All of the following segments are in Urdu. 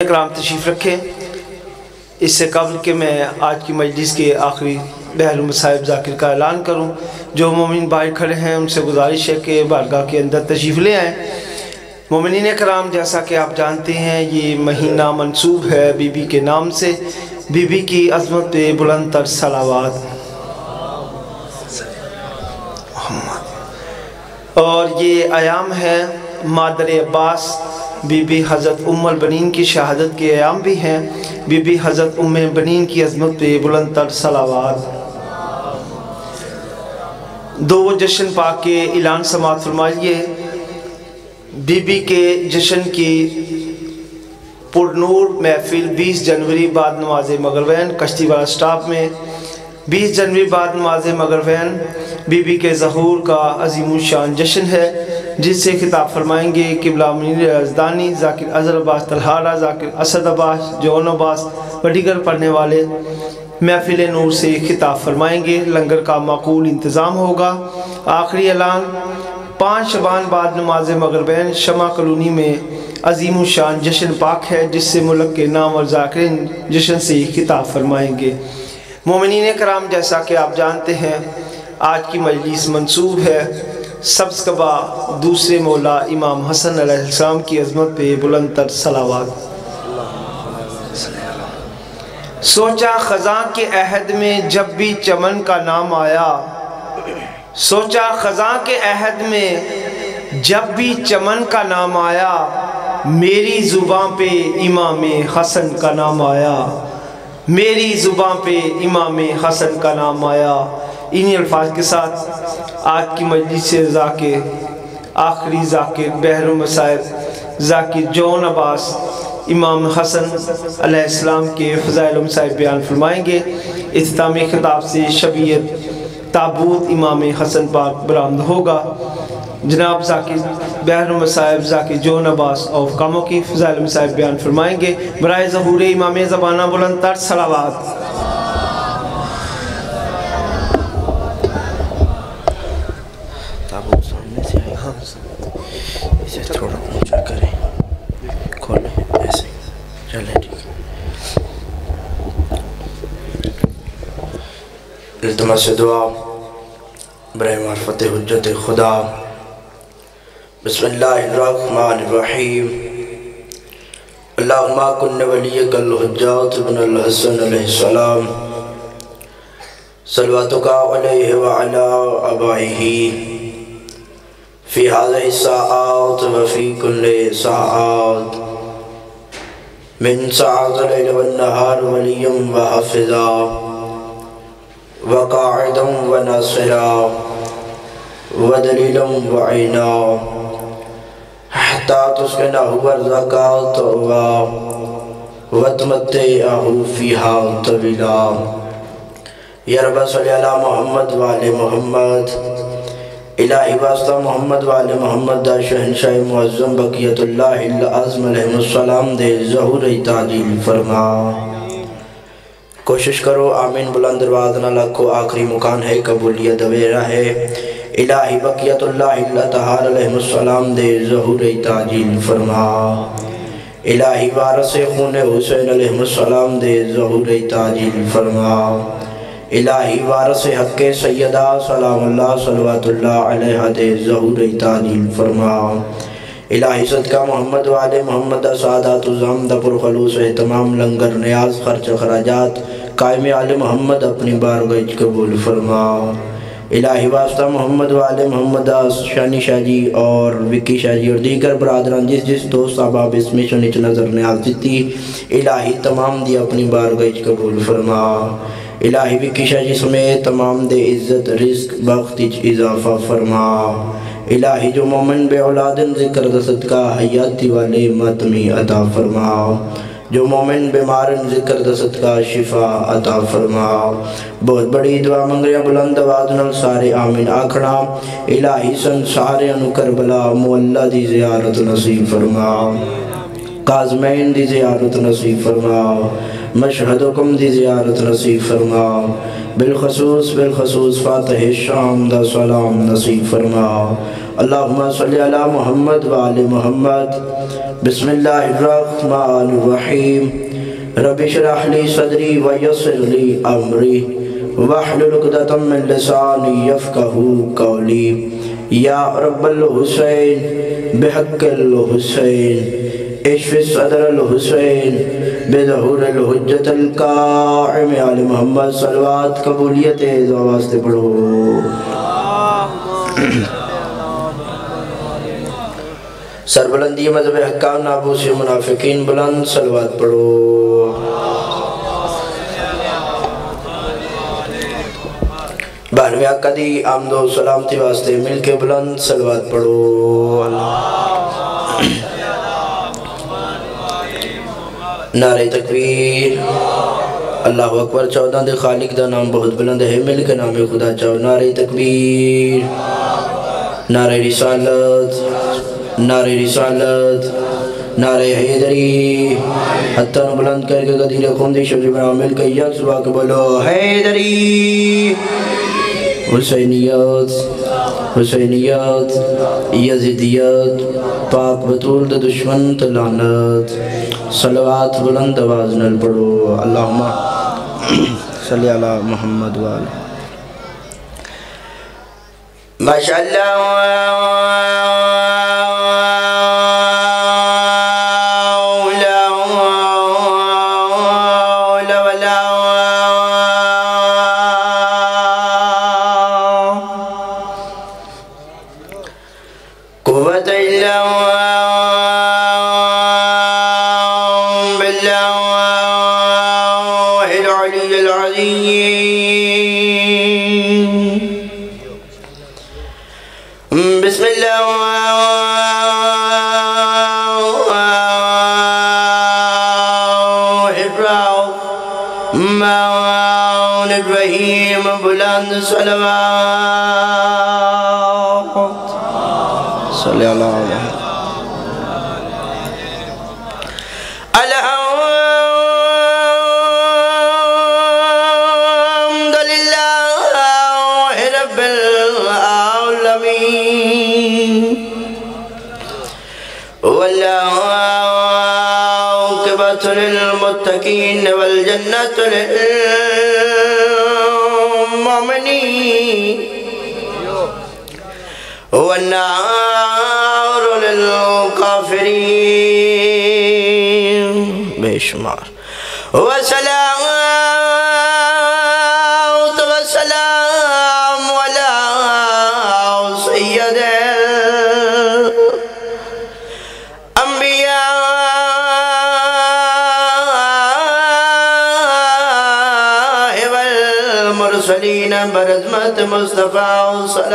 اکرام تشریف رکھیں۔ اس سے قبل کہ میں آج کی مجلس کے آخری بحر صاحب ذاکر کا اعلان کروں، جو مومن بھائی کھڑے ہیں ان سے گزارش ہے کہ بارگاہ کے اندر تشریف لے آئیں۔ مومنین اکرام، جیسا کہ آپ جانتے ہیں یہ مہینہ منسوب ہے بی بی کے نام سے، بی بی کی عظمت پہ بلند تر صلوات، اور یہ ایام ہے مادر عباس بی بی حضرت ام البنین کی شہادت کے ایام بھی ہیں۔ بی بی حضرت ام البنین کی عظمت پہ بلند تر صلوات۔ دو جشن پاک کے اعلان سماعت فرمائیے۔ بی بی کے جشن کی پرنور محفل 20 جنوری بعد نماز مغربین کشتی والا سٹاپ میں، 20 جنوری بعد نماز مغربین بی بی کے ظہور کا عظیم الشان جشن ہے، جس سے خطاب فرمائیں گے قبلہ منیر یزدانی، ذاکر اظہر عباس طلحہ، ذاکر اسد عباس، جون عباس و دیگر پڑھنے والے محفل نور سے خطاب فرمائیں گے۔ لنگر کا معقول انتظام ہوگا۔ آخری اعلان، 5 شعبان بعد نماز مغربین شمع کالونی میں عظیم الشان جشن پاک ہے، جس سے ملک کے نام اور ذاکرین جشن سے خطاب فرمائیں گے۔ مومنین کرام، جیسا کہ آپ جانتے ہیں آج کی مجلس منسوب ہے سبز قبا دوسرے مولا امام حسن علیہ السلام کی عظمت پہ بلند تر صلوات۔ سوچا خزاں کے عہد میں جب بھی چمن کا نام آیا، سوچا خزاں کے عہد میں جب بھی چمن کا نام آیا، میری زبان پہ امام حسن کا نام آیا، میری زبان پہ امام حسن کا نام آیا۔ انہی الفاظ کے ساتھ آج کی مجلس سے ذاکر آخری ذاکر بحر صاحب ذاکر جون عباس امام حسن علیہ السلام کے فضائل صاحب بیان فرمائیں گے۔ اختتامی خطاب سے شبیت تابوت امام حسن پاک برآمد ہوگا۔ جناب ذاکر بحر صاحب ذاکر جون عباس اور کاموں کی فضائل صاحب بیان فرمائیں گے۔ برائے ظہور امام زبانہ بلند تر صلوات۔ اسے تھوڑا اونچا کریں، کھولیں ایسے، چلیں ٹھیک ہے۔ التماس دعا برائے معرفت حجت خدا۔ بسم اللہ الرحمن الرحیم۔ اللہم کن ولیک الحجات بن الحسن علیہ السلام، صلواتک علیہ وعلا آبائہ فی هذه الساعات وفی کل ساعات، من ساعات اللیل والنہار ولیا وحافظا وقاعدا وناصرا ودلیلا وعینا، حتی تسکنہ ارضاک طوبا وتمتعہ فیہا طویلا۔ یا رب صلی علی محمد وعلی محمد، الہی واسطہ محمد وعلی محمد دا شہنشاہ معظم بقیت اللہ العظم علیہ السلام دے ظہور تعجیل فرما۔ کوشش کرو آمین بلند دروازہ نہ لکھو، آخری مکان ہے قبولیت ویرہ ہے۔ الہی بقیت اللہ تعالی علیہ السلام دے ظہور تعجیل فرما۔ الہی وارث خون حسین علیہ السلام دے ظہور تعجیل فرما۔ الہی وارث حق سیدہ سلام اللہ صلوات اللہ علیہ دے ظہور تعجیل فرما۔ الہی صدقہ محمد وعلی محمد سعادات الزامدہ پر خلوص اہتمام لنگر نیاز خرچ خراجات قائم آل محمد اپنی بارگاہ قبول فرما۔ الہی واسطہ محمد وعلی محمد شانی شاہ جی اور وکی شاہ جی اور دیگر برادران جس جس دوست احباب اس میں شنیچ نظر نیاز دیتی، الہی تمام دی اپنی بارگاہ قبول فرما۔ الہی وکی شاہ جی سمیت تمام دے عزت رزق بخت اضافہ فرما۔ الہی جو مومن بے اولادن ذکر دا صدقہ حیاتی والے ماتمی عطا فرما، جو مومن بیمارن ذکر دا صدقہ شفا عطا فرما۔ بہت بڑی دعا منگریا بلند آواز نال سارے آمین آکھنا۔ الہی سن سارے انو کربلا مولا دی زیارت نصیب فرما۔ قازمین دی زیارت نصیب فرما، مشہدکم دی زیارت نصیب فرما، بالخصوص فاتح الشام دا سلام نصیب فرما۔ اللہم صلی علی محمد وآل محمد۔ بسم اللہ الرحمن الرحیم۔ رب اشرح لی صدری ویسر لی امری واحلل عقدۃ من لسانی یفقہوا قولی۔ یا رب الحسین بحق الحسین اشف صدر الحسین بظہور الحجت القائم علی محمد۔ صلوات قبولیت واسطے پڑھو۔ سربلندی مذہب حکام نابوس منافقین بلند صلوات پڑھو۔ بانوی آقا دی آمد و سلامتی واسطے مل کے بلند صلوات پڑھو۔ نعرہ تکبیر، اللہ اکبر۔ 14 دے خالق دا نام بہت بلند ہے، مل کے نام خدا چاہو۔ نعرہ تکبیر، نعرہ رسالت، نعرہ رسالت، نعرہ حیدری۔ حتیٰ نو بلند کر کے قدیر خوندی شبری بنا مل کے یک صبح کے بولو حیدری۔ حسینیت، حسینیت، یزیدیت، پاک بطول دا دشمن تلانت۔ صلوات بلند آواز نل پڑھو۔ اللہم صلی علی محمد وآلہ۔ ماشاءاللہ قوت اللہ باللہ العلی العظیم۔ بسم اللہ الرحمن الرحیم۔ بلند صلوات صلی اللہ علیہ وسلم۔ والعاقبۃ للمتقین والجنۃ للمؤمنین والنار للکافرین بے شمار۔ والصلاة والسلام علی سید والمرسلین برحمت مصطفیٰ۔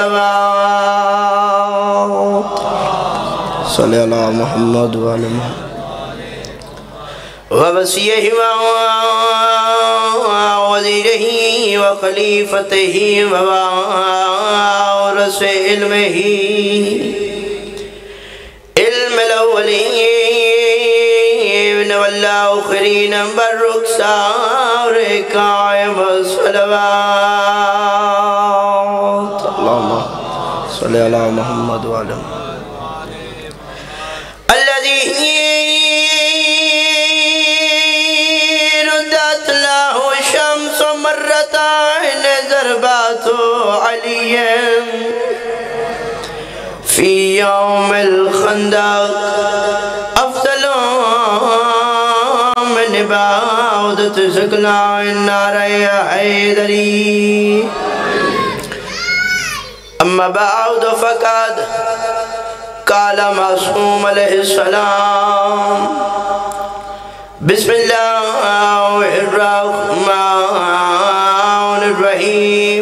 صلوات صلی علی محمد وآلہ محمد۔ ووصیہ ووزیرہ وخلیفتہ ووارث علمہ علم الاولین والآخرین بالرخصار قائم الصلوات۔ اللہم صلی علی محمد وآلہ محمد۔ فی یوم الخندق افضل من عبادت سکنا نعرہ حیدری۔ اما بعد فقد قال معصوم علیہ السلام بسم اللہ الرحمن الرحیم۔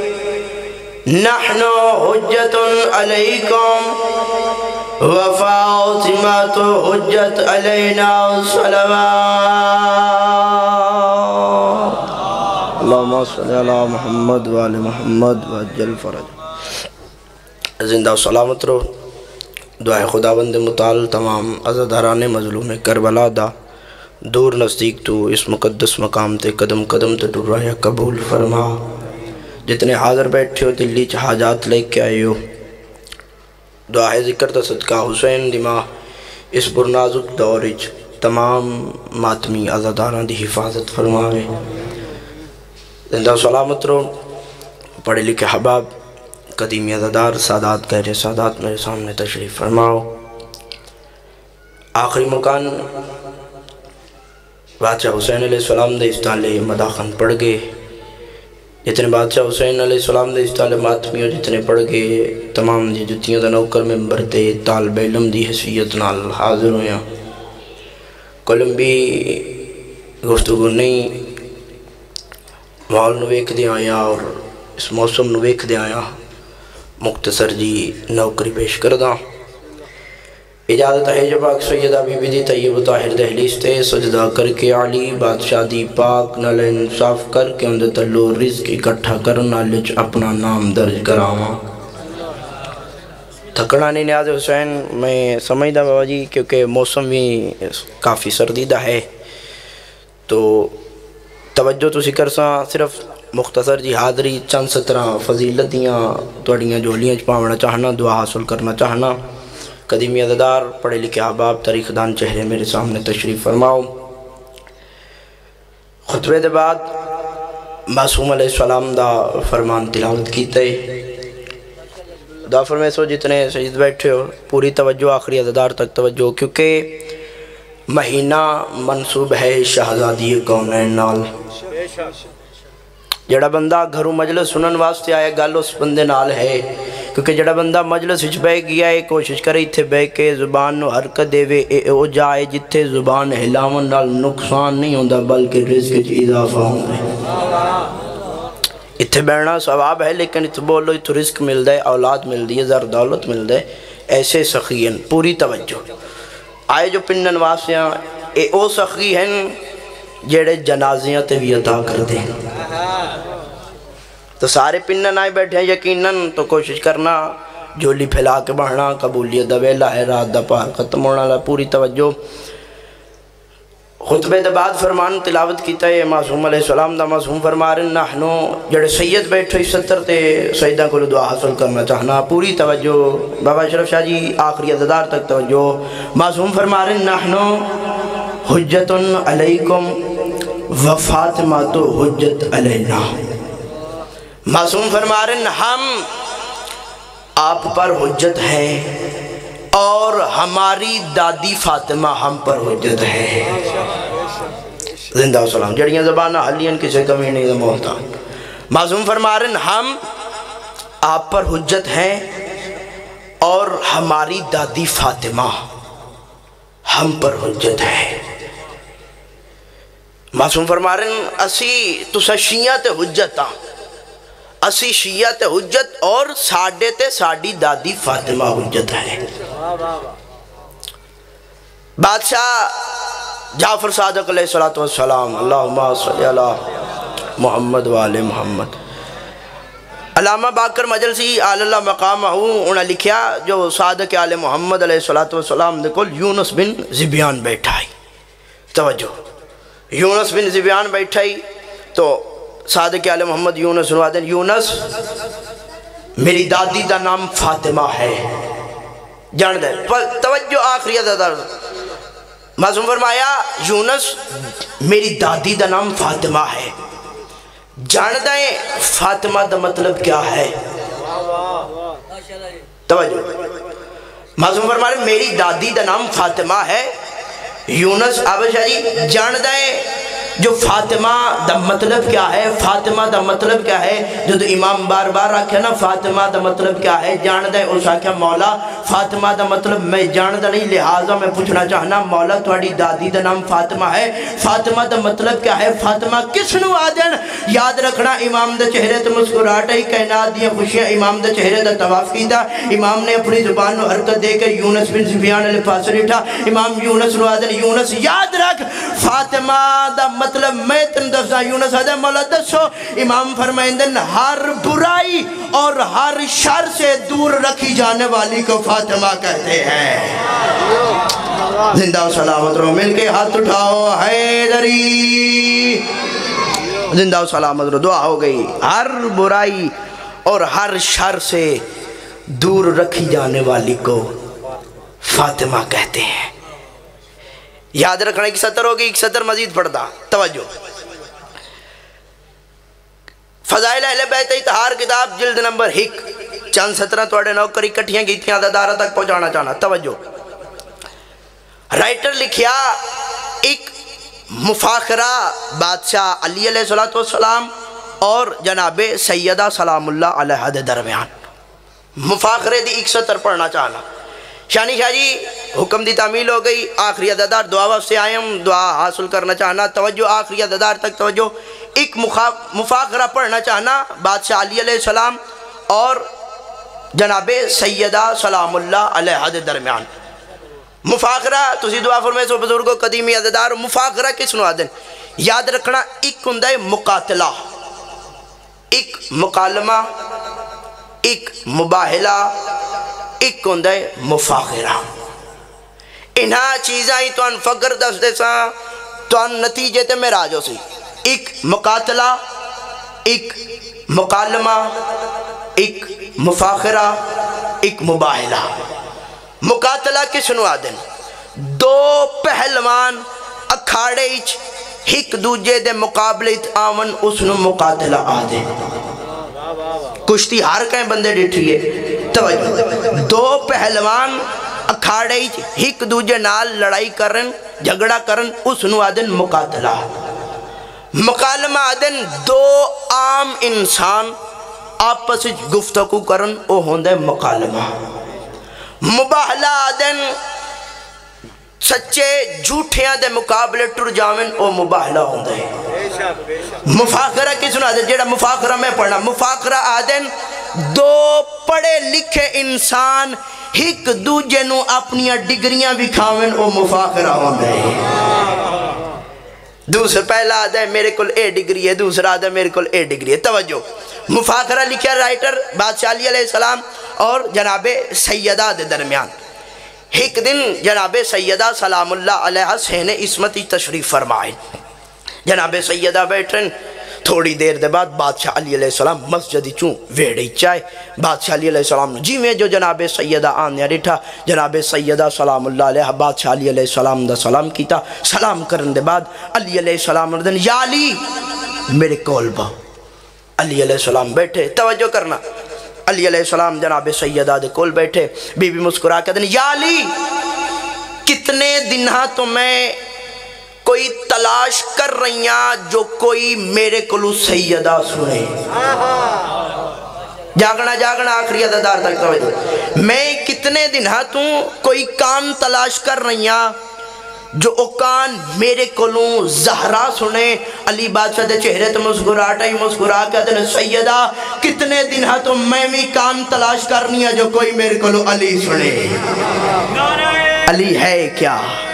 نحن حجت علیکم وفاطمۃ حجت علینا۔ صلوات اللہم صلی علی محمد وآل محمد وعجل فرج۔ زندہ و سلامت رہو۔ دعائے خداوند متعال تمام عزاداران مظلوم کربلا دا دور نزدیک تو اس مقدس مقام تے قدم قدم تے ٹر رہا قبول فرما۔ جتنے حاضر بیٹھے ہو دلی حاجات لے کے آئے ہو، دعائے ذکر تا صدقہ حسین دماغ اس برنازک دورج تمام ماتمی عزاداران دی حفاظت فرماوے۔ زندہ سلامت رو پڑھے لکھے حباب قدیمی عزادار سادات گہرے سادات میرے سامنے تشریف فرماؤ۔ آخری مکان بادشاہ حسین علیہ السلام دے استعلے مداخن پڑھ گئے، جتنے بادشاہ حسین علیہ السلام دے استعلے ماتمی اور جتنے پڑھ گئے تمام دی جتیوں دا نوکر ممبر تے طالب علم دی حیثیت نال حاضر ہویا۔ کولمبی گفتگو نہیں ماحول نو ویکھ دے آیا اور اس موسم نو ویکھ دے آیا مختصر جی نوکری پیش کردہ۔ اجازت ہے جب پاک سیدہ بی بی دی طیب طاہر دہلیز تے سجدہ کر کے علی بادشاہ دی پاک نال انصاف کر کے اندر تلو رزق اکٹھا کرنا لچ اپنا نام درج کراواں۔ تھکڑا نہیں نیاز حسین میں سمجھدا بابا جی کیونکہ موسم بھی کافی سردیدہ ہے تو توجہ تو ذکر ساں صرف مختصر جی حاضری چند سترہ فضیلتیاں توڑیاں جولیاں پاونا چاہنا دعا حاصل کرنا چاہنا۔ قدیمی عزادار پڑھے لکھے احباب تاریخ دان چہرے میرے سامنے تشریف فرماؤ۔ خطبے دے بعد معصوم علیہ السلام دا فرمان تلاوت کیتے دا فرمے سو جتنے سجد بیٹھے ہو پوری توجہ آخری عزادار تک توجہ کیونکہ مہینہ منصوب ہے شہزادی کونین نال۔ جڑا بندہ گھروں مجلس سنن واسطے آئے گل اس بندے نال ہے کیونکہ جڑا بندہ مجلس وچ بہ گیا ہے کوشش کرے اتھے بہ کے زبان نو حرکت دے وے او جائے جتھے زبان ہلاون نال نقصان نہیں ہوندا بلکہ رزق وچ اضافہ ہوندا ہے۔ اتھے بیٹھنا ثواب ہے لیکن اتھے بولو اتھے رزق ملدا ہے اولاد ملدی ہے زر دولت ملدا ہے۔ ایسے سخیین پوری توجہ آئے جو پنن واسیاں اے او سخی ہیں جڑے جنازیاں تے بھی عطا کر دیں تو سارے پنن آئے بیٹھے ہیں یقیناً تو کوشش کرنا جولی پھیلا کے بڑھنا قبولیت دا ویلا ہے رات دا پار ختم ہونا لائے پوری توجہ۔ خطبے دے بعد فرمان تلاوت کیتا ہے معصوم علیہ السلام دا معصوم فرما رہے نحنو جڑے سید بیٹھے ستر تے سیدہ کو دعا حاصل کرنا چاہنا پوری توجہ۔ بابا اشرف شاہ جی آخری عزادار تک توجہ۔ معصوم فرما رہے نحنو حجت علیکم و فاطمہ تو حجت علینا۔ معصوم فرما رہے ہیں ہم آپ پر حجت ہے اور ہماری دادی فاطمہ ہم پر حجت ہے۔ زندہ سلام جڑیاں زبانہ حلین کسے کمی نہیں دموتا۔ معصوم فرما رہے ہیں ہم آپ پر حجت ہیں اور ہماری دادی فاطمہ ہم پر حجت ہے۔ معصوم فرما رہے ہیں اسی تسا شیعہ تے حجت ہاں اسی شیعہ تے حجت اور ساڑھے تے ساڑھی دادی فاطمہ حجت ہے۔ بادشاہ جعفر صادق علیہ السلام اللہم صلی اللہ محمد وآل محمد۔ علامہ باقر مجلسی آل اللہ مقامہ انہا لکھیا جو صادق آل محمد علیہ السلام دے کل یونس بن زبیان بیٹھائی۔ توجہ یونس بن زبیان بیٹھائی تو صادق آل محمد یونس نوادن یونس میری دادی دا نام فاطمہ ہے جان دے توجہ آخری عزادار معصوم فرمایا یونس میری دادی دا نام فاطمہ ہے جان دیں فاطمہ دا مطلب کیا ہے توجہ معصوم فرمایا میری دادی دا نام فاطمہ ہے یونس آبشاہ جی جان دیں جو فاطمہ دا مطلب کیا ہے فاطمہ دا مطلب کیا ہے جو امام بار بار رکھے نا فاطمہ دا مطلب کیا ہے جان دے اس آکھا مولا فاطمہ دا مطلب میں جان دا نہیں لہٰذا میں پوچھنا چاہنا مولا تھوڑی دادی دا نام فاطمہ ہے فاطمہ دا مطلب کیا ہے فاطمہ کس نو آدن یاد رکھنا امام دا چہرے تے مسکراہٹ ہی کائنات دیا خوشیاں امام دا چہرے دا طواف کی دا امام نے اپنی زبان نو حرکت دے کر یونس بن زبیان علیہ پاس ریٹھا امام یونس نو آدن یونس یاد رکھ فاطمہ دا مطلب میں تن دفزا یونس حضر مولا دسو امام فرمائندن ہر برائی اور ہر شر سے دور رکھی جانے والی کو فاطمہ کہتے ہیں زندہ و سلامت رہو مل کے ہاتھ اٹھاؤ حیدری زندہ و سلامت رہو دعا ہو گئی ہر برائی اور ہر شر سے دور رکھی جانے والی کو فاطمہ کہتے ہیں یاد رکھنا ایک سطر ہوگی ایک سطر مزید پڑھتا توجہ فضائل اہل بیت اطہار کتاب جلد نمبر 1 چند سطرہ توڑے نوکری کٹھیاں گیتیاں عددارہ تک پہنچانا چاہنا توجہ رائٹر لکھیا ایک مفاخرہ بادشاہ علی علیہ السلام اور جناب سیدہ سلام اللہ علیہ دے درمیان مفاخرے دی ایک سطر پڑھنا چاہنا شانی شاہ جی حکم دی تعمیل ہو گئی آخری عددار دعا وف سے آئیم دعا حاصل کرنا چاہنا توجہ آخری عددار تک توجہ ایک مفاخرہ پڑھنا چاہنا بادشاہ علی علیہ السلام اور جناب سیدہ سلام اللہ علیہ دے درمیان مفاخرہ تسی دعا فرمائے سو بزرگوں قدیمی عددار مفاخرہ کس نو آدن یاد رکھنا ایک کندہ مقاتلہ ایک مکالمہ ایک مباہلہ ایک کندہ مفاخرہ انہا چیزاں ہی تو ان فقر دستے سا تو ان نتیجے تے میں راجو سی ایک مقاتلہ ایک مکالمہ ایک مفاخرہ ایک مباہلہ مقاتلہ کس نو آدن دو پہلوان اکھاڑے ایک دوجے دے مقابلت آمن اس نو مقاتلہ آدن کشتی ہار کہیں بندے ڈیٹھئے توجہ دو پہلوان اکھاڑے ایک دوجے نال لڑائی کرن جھگڑا کرن اس نو آدن مقاتلہ مکالمہ آدن دو عام انسان آپس گفتگو کرن او ہوندے مکالمہ مباہلہ آدن سچے جھوٹیاں دے مقابلے ٹر جاویں او مباہلہ ہوندے مفاخرہ کی سنا دے جیڑا مفاخرہ میں پڑھنا مفاخرہ آدن دو پڑھے لکھے انسان ایک دوجے نو اپنی ڈگریاں بھی کھاویں او مفاخرہ ہوندے دوسرا پہلا آدھا ہے میرے کل اے ڈگری ہے دوسرا آدھا ہے میرے کل اے ڈگری ہے توجہ مفاخرہ لکھیا رائٹر بادشاہ علی علیہ السلام اور جناب سیدہ دے درمیان ایک دن جناب سیدہ سلام اللہ علیہ سہن عصمتی تشریف فرمائے جناب سیدہ بیٹھن تھوڑی دیر دے بعد بادشاہ علی علیہ السلام مسجدی چون ویڑی چائے بادشاہ علی علیہ السلام جی میں جو جناب سیدہ آنیا ریٹھا جناب سیدہ سلام اللہ علیہ بادشاہ علی علیہ السلام دا سلام کیتا سلام کرن دے بعد علی علیہ السلام اردن یا علی میرے کول با علی علیہ السلام بیٹھے توجہ کرنا علی علیہ السلام جناب سیدہ دے کول بیٹھے بی بی مسکرا کے دن یا علی کتنے دنہا تو میں کوئی تلاش کر رہی ہیں جو کوئی میرے کلو سیدہ سنے جاگنا جاگنا آخری عددار تک توجہ میں کتنے دنہا تو کوئی کان تلاش کر رہی ہیں جو اوکان میرے کلوں زہرا سنے علی بادشاہ دے چہرے تو مسکراٹا ہی مسکرا کے دن سیدہ کتنے دن ہاں تو میں بھی کان تلاش کرنی ہے جو کوئی میرے کلوں علی سنے علی ہے کیا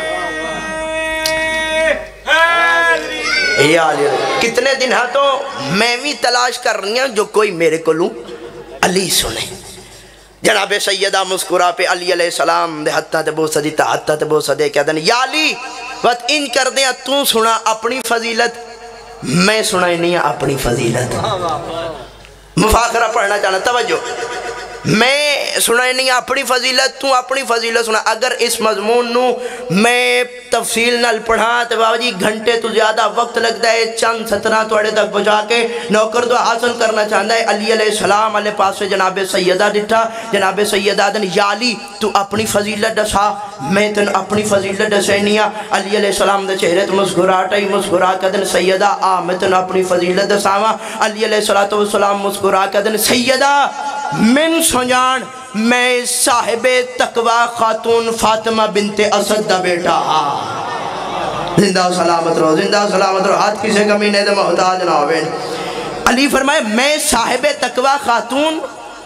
یا علی کتنے دن ہاں تو میں بھی تلاش کرنی ہے جو کوئی میرے کلوں علی سنے جناب سیدہ مسکرا پہ علی علیہ السلام دے حتہ تے بوسہ دیتا حتہ تے بوسہ دے کہہ دیں یا علی وقت ان کر دیں تو سنا اپنی فضیلت میں سنا ہی نہیں اپنی فضیلت مفاخرہ پڑھنا چاہنا توجہ میں سنا ہی نہیں اپنی فضیلت تو اپنی فضیلت سنا اگر اس مضمون نو میں تفصیل نال پڑھا تو بابا جی گھنٹے تو زیادہ وقت لگتا ہے چند سترہ توڑے تک بجا کے نوکر دو حاصل کرنا چاہتا ہے علی علیہ السلام علیہ پاس سے جناب سیدہ ڈٹھا جناب سیدہ دن یا علی تو اپنی فضیلت ڈسا میں تن اپنی فضیلت ڈسینیا علی علیہ السلام دے چہرے تو مسکراتا ہی مسکرا کے دن سیدہ میں تن اپنی فضیلت ڈساوا علی علیہ السلام مسکرا کے دن سیدہ من سنجان میں صاحب تقوی خاتون فاطمہ بنت اسد دا بیٹا زندہ و سلامت رہو ہاتھ کسے کمی نہیں دے محتاج نہ ہوئے علی فرمائے میں صاحب تقوی خاتون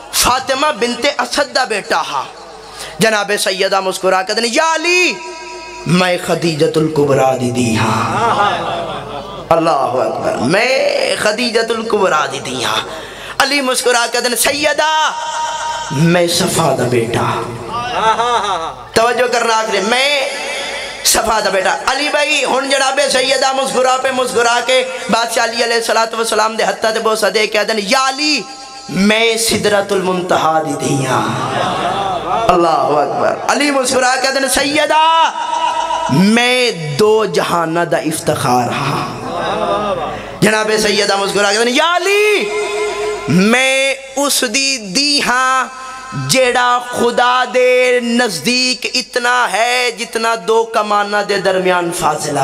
فاطمہ بنت اسد دا بیٹا جناب سیدہ مسکرا کے دن یا علی میں خدیجۃ الکبریٰ دی ہاں، اللہ اکبر، میں خدیجۃ الکبریٰ دی ہاں۔ علی مسکرا کے دن سیدہ میں صفا دا بیٹا، توجہ کرنا آخری، میں صفا دا بیٹا۔ علی بھائی ہن جناب سیدہ مسکرا پہ مسکرا کے بادشاہ علی علیہ السلام دے ہتھا تے بوسہ دے کے دن یا علی میں سدرۃ المنتہا دی ہاں، اللہ اکبر۔ علی مسکرا کے دن سیدہ میں دو جہانہ دا افتخار ہاں، جناب سیدہ مسکرا کے دن یا علی میں اس دی ہاں جیڑا خدا دے نزدیک اتنا ہے جتنا دو کمانہ دے درمیان فاصلہ۔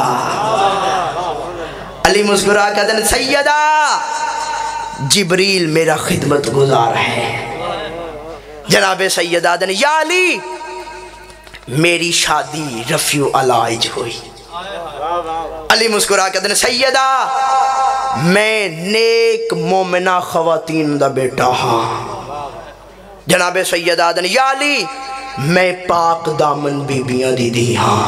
علی مسکرا کے دن سیدہ جبریل میرا خدمت گزار ہے، جناب سیدہ دن یا علی میری شادی رفیع علائج ہوئی۔ علی مسکرا کے دن سیدہ میں نیک مومنہ خواتین دا بیٹا ہاں، جناب سیدہ دن یا علی میں پاک دامن بیبیاں دی ہاں،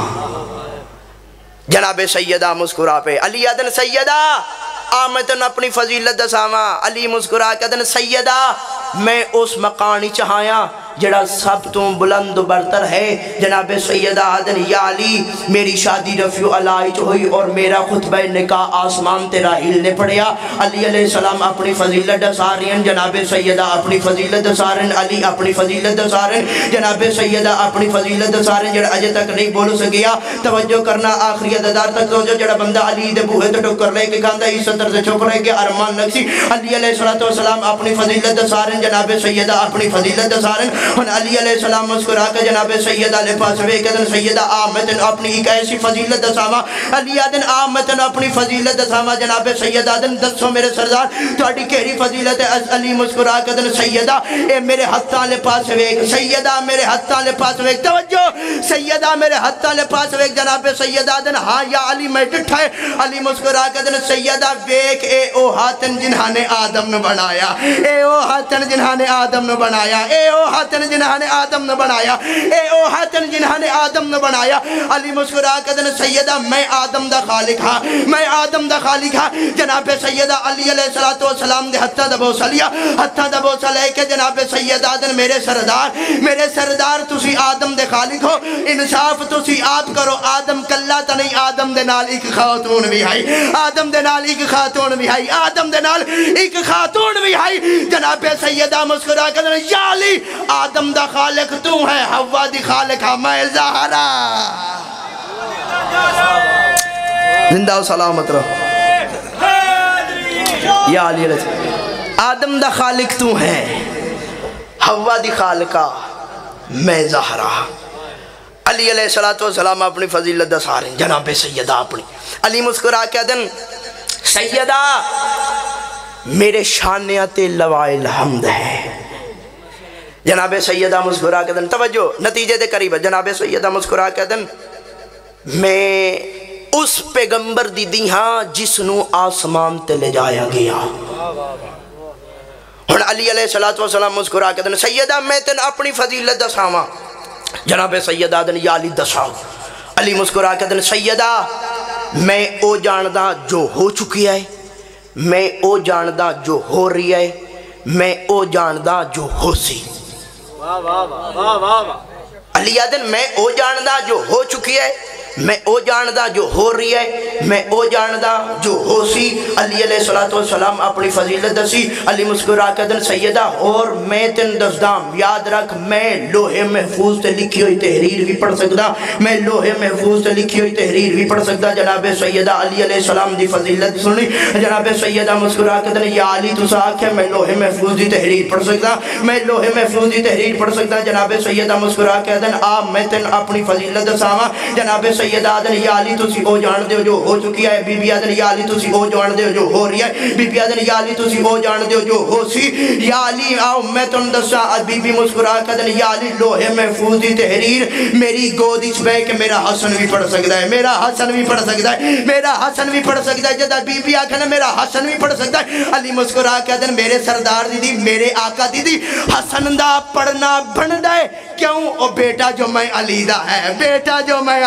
جناب سیدہ مسکرا پہ علی آدن سیدہ آمدن اپنی فضیلت دساواں۔ علی مسکرا کے دن سیدہ میں اس مقانی چاہایا جڑا سب تو بلند و برتر ہے، جناب سیدہ آدن یا علی میری شادی رفیع علائج ہوئی اور میرا خطبہ نکاح آسمان تیرا ہلنے پڑیا۔ علی علیہ السلام اپنی فضیلت دسارین، جناب سیدہ اپنی فضیلت دسارین، علی اپنی فضیلت دسارین، جناب سیدہ اپنی فضیلت دسارین، جڑا اجے تک نہیں بول سکیا۔ توجہ کرنا آخری عددار تک تو جڑا بندہ علی دے بوہے تو ٹکر لے کے کھاندہ اس سطر سے چھپ رہے کے ارمان نقصی۔ علی علیہ السلام اپنی فضیلت دسارین، جناب سیدہ اپنی فضیلت دسارین۔ علی علیہ السلام مسکرا کے جناب سیدہ لے پاس وے کہ سیدہ آمدن اپنی ایک ایسی فضیلت دساما، علی آدن آمدن اپنی فضیلت دساما، جناب سیدہ آدن دسو میرے سردار تو اڈی کہری فضیلت ہے۔ علی مسکرا کے دن سیدہ اے میرے ہتھاں لے پاس وے، سیدہ میرے ہتھاں لے پاس وے، توجہ سیدہ میرے ہتھاں لے پاس وے، جناب سیدہ آدن ہاں یا علی میں ٹٹھا ہے۔ علی مسکرا کے دن سیدہ ویک اے او ہاتن جنہاں نے آدم نے بنایا، اے او ہاتن جنہاں نے آدم نے بنایا، اے او ہاتن جنہاں نے آدم نے بنایا، اے او ہاتن جنہاں نے آدم نے بنایا۔ علی مسکرا کے دن سیدہ میں آدم دا خالق ہاں، میں آدم دا خالق ہاں۔ جناب سیدہ علی علیہ السلام دے ہتھا دبو سلیا، ہتھا دبو سلے کے جناب سیدہ دن میرے سردار تسی آدم دے خالق ہو، انصاف تسی آپ کرو، آدم کلا تا نہیں، آدم دے نال ایک خاتون بھی ہے، آدم دے نال ایک خاتون بھی ہے، آدم دے نال ایک خاتون بھی ہے۔ جناب سیدہ مسکرا کے دن یا علی آدم دا خالق تو ہے، حوا دی خالق ہے میں زہرا۔ زندہ و سلامت رہو یا علی علیہ السلام، آدم دا خالق تو ہے، حوا دی خالقہ میں زہرا۔ علی علیہ السلام اپنی فضیلت دساریں، جناب سیدہ اپنی علی مسکرا کے دن سیدہ میرے شانیات لوائے الحمد ہے، جناب سیدہ مسکرا کے دن توجہ نتیجے دے قریب ہے۔ جناب سیدہ مسکرا کے دن میں اس پیغمبر دی ہاں جس نو آسمان تے لے جایا گیا۔ اور علی علیہ السلام مسکرا کے دن سیدہ میں تن اپنی فضیلت دساواں، جناب سیدہ دن یا علی دساؤ۔ علی مسکرا کے دن سیدہ میں او جاندہ جو ہو چکی ہے، میں او جاندہ جو ہو رہی ہے، میں او جاندہ جو ہو سی۔ علی آدن میں او جاندہ جو ہو چکی ہے، میں او جاندہ جو ہو رہی ہے، میں او جاندہ جو ہو سی۔ علی علیہ السلام اپنی فضیلت دسی۔ علی مسکرا کے دن سیدہ اور میں تن دسدام یاد رکھ میں لوہے محفوظ تے لکھی ہوئی تحریر بھی پڑھ سکتا، میں لوہے محفوظ تے لکھی ہوئی تحریر بھی پڑھ سکتا۔ جناب سیدہ علی علیہ السلام دی فضیلت سنی، جناب سیدہ مسکرا کے دن یا علی تو ساکھ ہے میں لوہے محفوظ دی تحریر پڑھ سکتا، میں لوہے محفوظ دی تحریر پڑھ سکتا۔ جناب سیدہ مسکرا کے دن میں تن اپنی فضیلت دساواں، جناب سیدہ آدن یا علی تسی او جان دے جو ہو چکی ہے، بی بی آدن یا علی تسی او جان دے جو ہو رہی ہے، بی بی آدن یا علی تسی او جان دے جو ہو سی۔ یا علی آؤ میں تن دسا، بی بی مسکرا کے دن یا علی لوہے محفوظ دی تحریر میری گود اس بے کہ میرا حسن بھی پڑھ سکتا ہے، میرا حسن بھی پڑھ سکتا ہے، میرا حسن بھی پڑھ سکتا ہے۔ جدہ بی بی آکھنا میرا حسن بھی پڑھ سکتا ہے۔ علی مسکرا کے دن میرے سردار دی میرے آقا دی حسن دا پڑھنا بن دائے کیوں؟ او بیٹا جو میں علی دا ہے، بیٹا جو میں علی دا ہے،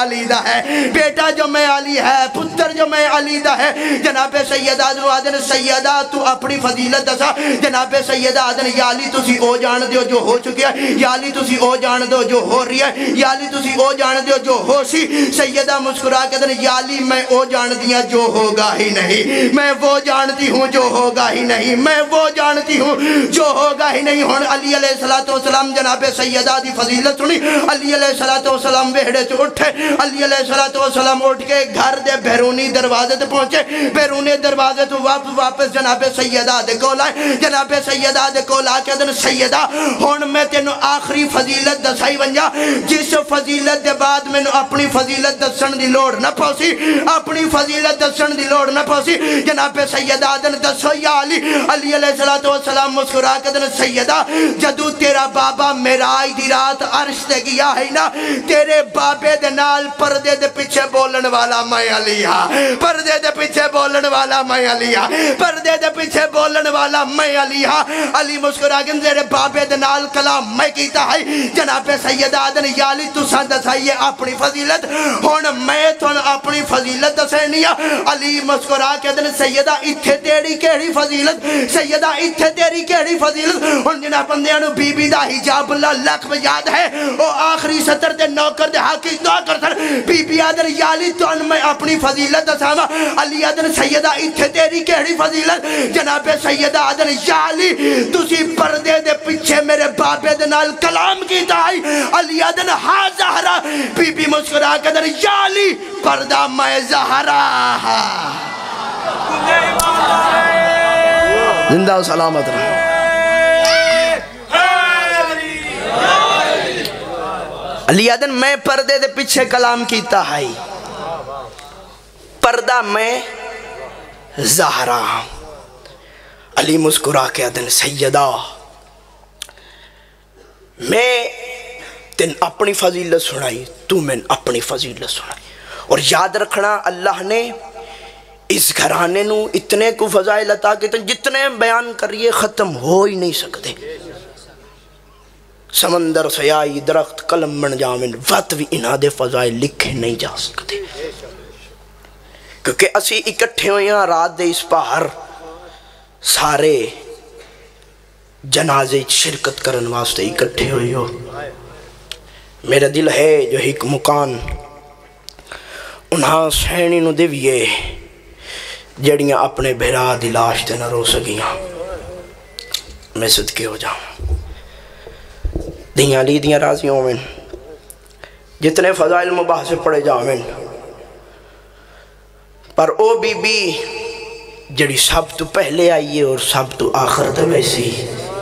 ہے، بیٹا جو میں علی ہے، پتر جو میں علی دا ہے۔ جناب سیدہ آدن سیدہ تو اپنی فضیلت دسا۔ جناب سیدہ آدن یا علی تسی او جان دیو جو ہو چکے ہیں، یا علی تسی او جان دیو جو ہو رہی ہے، یا علی تسی او جان دیو جو ہو سی۔ سیدہ مسکرا کے دن یا علی میں او جان دیا جو ہوگا ہی نہیں، میں وہ جانتی ہوں جو ہوگا ہی نہیں، میں وہ جانتی ہوں جو ہوگا ہی نہیں۔ ہون علی علیہ السلام جناب سیدہ دی فضیلت سنی۔ علی علیہ السلام ویڑے سے اٹھے، علی علیہ السلام اٹھ کے گھر دے بیرونی دروازے تے پہنچے، بیرونی دروازے تو واپس جناب سیدہ دے کول آئے۔ جناب سیدہ دے کول آ کے دن سیدہ ہون میں تینوں آخری فضیلت دسائی ونجا، جس فضیلت دے بعد میں اپنی فضیلت دسن دی لوڑ نہ پوسی، اپنی فضیلت دسن دی لوڑ نہ پوسی۔ جناب سیدہ دن دسو یا علی۔ علی علیہ السلام مسکرا کے دن سیدہ جدو تیرا بابا معراج دی رات عرش تے گیا ہے نا، تیرے بابے دے نال پردے دے پیچھے بولن والا میں علی ہاں، پردے دے پیچھے بولن والا میں علی ہاں، پردے دے پیچھے بولن والا میں علی ہاں۔ علی مسکرا کے تیرے بابے دے نال کلام میں کیتا ہے۔ جناب سیدہ آدن یا علی تساں دسائیے اپنی فضیلت، ہون میں تو اپنی فضیلت دسینی ہے۔ علی مسکرا کے دن سیدہ اتھے تیری کیڑی فضیلت، سیدہ اتھے تیری کیڑی فضیلت۔ ہون جناب بندیانو بی بی دا حجاب اللہ لکھ یاد ہے، او آخری سطر دے نوکر دے حقی نوکر سر بی بی آدن یا علی تو ان میں اپنی فضیلت دساما۔ علی آدن سیدہ اتھے تیری کیڑی فضیلت، جناب سیدہ آدن یا علی تسی پردے دے پیچھے میرے بابے دے نال کلام کی تائی۔ علی آدن ہاں زہرہ، بی بی مسکرا کے در یا علی پردہ میں زہرہ۔ زندہ و سلامت رہا۔ علی آدن میں پردے دے پیچھے کلام کیتا ہے، پردہ میں زہرہ۔ علی مسکرا کے آدن سیدہ میں تن اپنی فضیلت سنائی، تو میں اپنی فضیلت سنائی۔ اور یاد رکھنا اللہ نے اس گھرانے نو اتنے کو فضائل عطا کہ جتنے بیان کریے ختم ہو ہی نہیں سکتے۔ سمندر سیائی درخت قلم بن جامن وقت بھی انہاں دے فضائل لکھے نہیں جا سکتے، کیونکہ اسی اکٹھے ہوئے ہیں رات دے اس پہر سارے جنازے شرکت کرن واسطے اکٹھے ہوئی ہو۔ میرا دل ہے جو ایک مکان انہاں سینی نو دیویے جڑیاں اپنے بھیرا دلاش تے نہ رو سکیاں، میں صدقے ہو جاؤں۔ دیاں لی دیاں رازیوں میں جتنے فضائل مباحثے پڑے جاؤں پر او بی بی جڑی سب تو پہلے آئیے اور سب تو آخر تو ویسی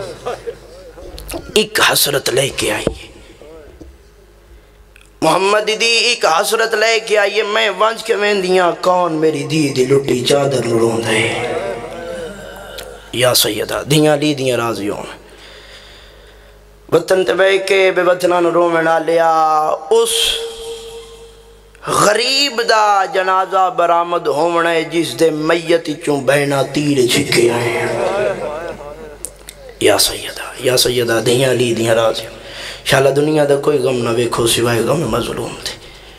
ایک حسرت لے کے آئیے۔ محمد دی ایک حسرت لے کے آئیے، میں ونج کے ویندیاں کون میری دی لٹی چادر روند ہے۔ یا سیدہ دیاں لی دیاں رازیوں وطن تبے کے بے وطنان رومنا لیا، اس غریب دا جنازہ برآمد ہومنا ہے جس دے میتی چون بہنا تیر چھکے آئے۔ یا سیدہ دیاں لی دیاں رازیوں انشاءاللہ دنیا دا کوئی غم نہ ویکھو سوائے غم مظلوم تھے۔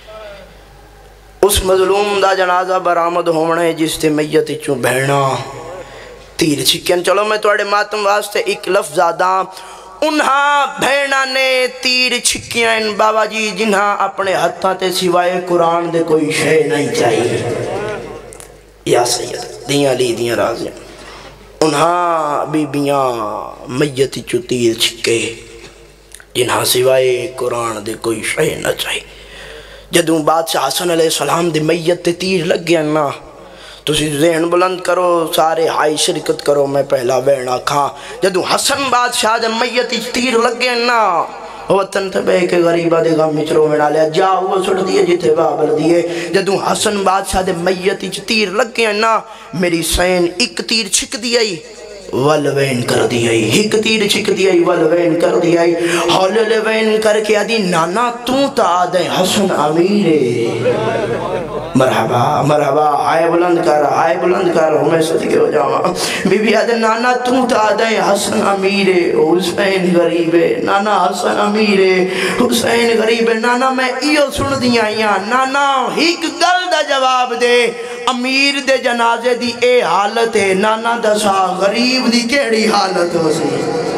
اس مظلوم دا جنازہ برآمد ہومنا ہے جس دے میتی چون بہنا تیر چھکے۔ چلو میں توڑے ماتم واسطے ایک لفظ آدھاں، انہاں بھیڑا نے تیر چھکیاں ان بابا جی جنہاں اپنے ہتھاں تے سوائے قرآن دے کوئی شے نہیں چاہیے۔ یا سید دیاں لی دیاں رازیاں انہاں بیبیاں میتی چو تیر چھکے جنہاں سوائے قرآن دے کوئی شے نہ چاہیے۔ جدوں بادشاہ حسن علیہ السلام دے میت تے تیر لگ گیا نا، تسی ذہن بلند کرو سارے ہائی شرکت کرو میں پہلا وینا کھاں۔ جدوں حسن بادشاہ دے میت تیر لگ گیا نا، وطن تے بے کے غریبہ دے غم مچرو میں ڈالیا جا وہ سڑ دیئے جتے بابر دیئے۔ جدوں حسن بادشاہ دے میت تیر لگ گیا نا، میری سین ایک تیر چھک دیئی والوین کر دیائی، ہک تیر چک دیائی والوین کر دیائی، ہولے وین کر کے آدھی نانا تو تا آدھے حسن امیرے، مرحبا مرحبا آئے بلند کر ہمیں صدقے ہو جاؤں، بی بی آدھے نانا تو تا آدھے حسن امیرے، حسین غریبے نانا حسن امیرے، حسین غریبے نانا میں ایو سن دیا یا نانا ہک گل دا جواب دے، امیر دے جنازے دی اے حالت ہے، نانا دسا غریب دی کیڑی حالت ہو سی،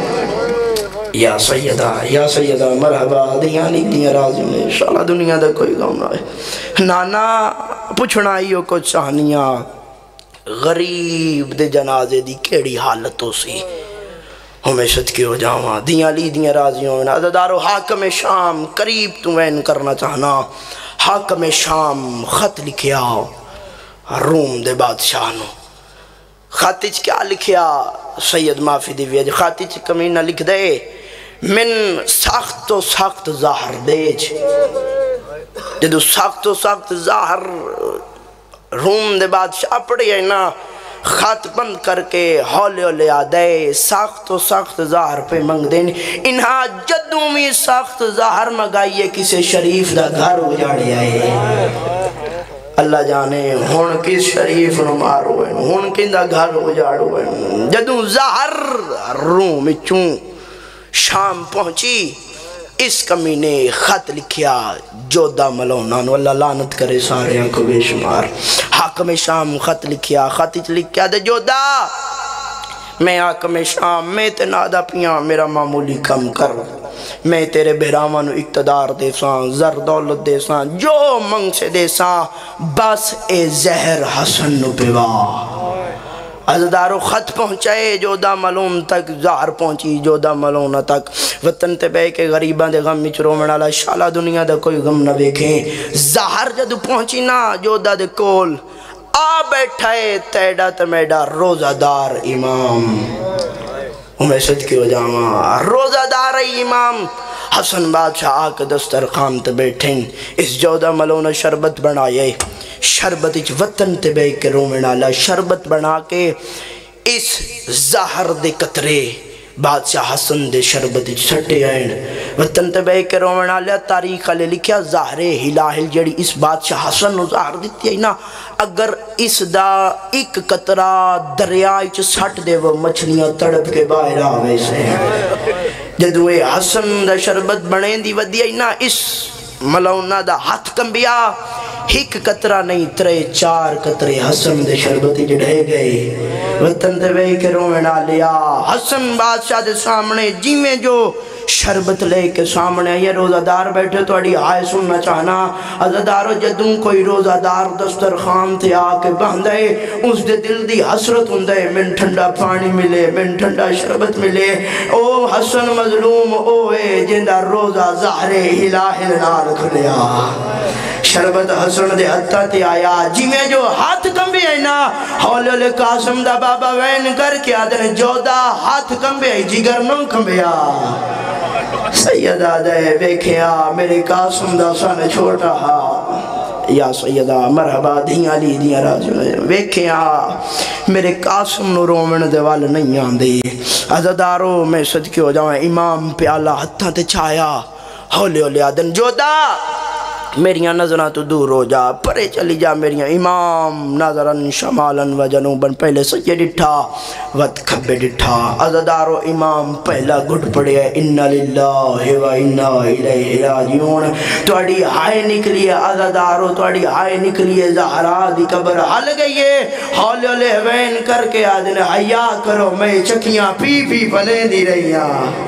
یا سیدہ مرحبا دیانی دیا رازی میں انشاءاللہ دنیا دا کوئی غم نہ ہے، نانا پوچھنا ہیو کچھ چاہنیاں غریب دے جنازے دی کیڑی حالت ہو سی، ہمیں صدقے ہو جاواں دیاں لی دیاں رازیوں میں عزدارو حاکم شام قریب تو وین کرنا چاہنا، حاکم شام خط لکھیا روم دے بادشاہ نو، خطیچ کیا لکھیا سید معافی دیویا جی خطیچ کمینہ لکھ دے من سخت و سخت ظاہر دیج، جدو سخت و سخت ظاہر روم دے بادشاہ پڑی ہے نا، خط بند کر کے ہولے ہولے آدھے سخت و سخت ظاہر پہ منگ دیں، انہا جدوں میں سخت ظاہر مگائیے کسے شریف دا گھر اجاڑے آئے، اللہ جانے ہون کس شریف نو مارو ہے ہون کن دا گھر اجاڑو ہے، جدوں ظاہر روم چون شام پہنچی اس کمینے خط لکھیا جودہ ملونانو، اللہ لعنت کرے سارے کو بے شمار، حاکم شام خط لکھیا، خط لکھیا دے جودہ میں حاکم شام میں تے نادا پیاں میرا معمولی کم کر، میں تیرے بہرامہ نو اقتدار دے سان، زر دولت دے سان، جو منگ سے دے سان، بس اے زہر حسن نو پیوا، عزدارو خط پہنچائے جودہ ملون تک، زہر پہنچی جودہ ملون تک، وطن تے بے کے غریبان دے غم میں چرومن آلہ شالا دنیا دا کوئی غم نہ بیکھیں، زہر جدو پہنچی نا جودہ دے کول، آ بیٹھائے تیڑا تمیڑا روزہ دار امام، ہمیں صدقے ہو جاواں روزہ دار امام حسن بادشاہ آکے دسترخوان تے بیٹھیں، اس جودہ ملون شربت بنائے، شربت اچ وطن تے بے کے رومن آلہ شربت بنا کے اس زہر دے قطرے بادشاہ حسن دے شربت اچ سٹے آئین، وطن تے بے کے رومن آلہ تاریخ علی لکھیا زہر ہلاہل جڑی اس بادشاہ حسن نو زہر دیتی ہے نا، اگر اس دا ایک قطرہ دریائے چ سٹ دے وہ مچھلیاں تڑپ کے باہر آوے سے، جدوے حسن دا شربت بنیں دی ودی ہے نا، اس ملونہ دا ہاتھ کمبیا، ایک قطرہ نہیں ترے چار قطرے حسن دے شربتی جڑے گئے، وطن دے بے کے رومن آلیا حسن بادشاہ دے سامنے جیویں جو شربت لے کے سامنے یہ روزہ دار بیٹھے تو اڑی آئے سننا چاہنا، عزدارو جدوں کوئی روزہ دار دسترخوان تھے آکے باندھے، اس دے دل دی حسرت ہوندے من ٹھنڈا پانی ملے من ٹھنڈا شربت ملے، او حسن مظلوم اوے جندہ روزہ زہر ہلاہل نال کھلیا، شربت حسن دے ہتھا تے آیا، جی میں جو ہاتھ کمبی ہے نا، حول قاسم دا بابا وین کر کے آدھن جودہ ہاتھ کمبی ہے جگر نو کمبیا، سیدہ دے بیکھیا میرے قاسم دا سن چھوٹا ہا، یا سیدہ مرحبا دیاں لی دیاں راجو بیکھیا میرے قاسم نو رومن دے وال نہیں آندے، عزدارو میں صدقے ہو جاؤں امام پیالہ ہتھا تے چھایا، ہولے ہولے آدھن جودہ میریاں نظرہ تو دور ہو جا، پرے چلی جا میریاں امام نظرن شمالن و جنوبن، پہلے سجے ڈٹھا وقت کھبے ڈٹھا، عزدارو امام پہلا گھٹ پڑے ہے اِنَّا لِلَّهِ و اِنَّا إِلَيْهِ رَاجِعُونَ، توڑی ہائے نکلی ہے عزدارو، توڑی ہائے نکلی ہے زہرا دی قبر حل گئی ہے، ہولے ہولے وین کر کے آدھنے حیاء کرو میں چکیاں پی پی پلیں دی رہیاں،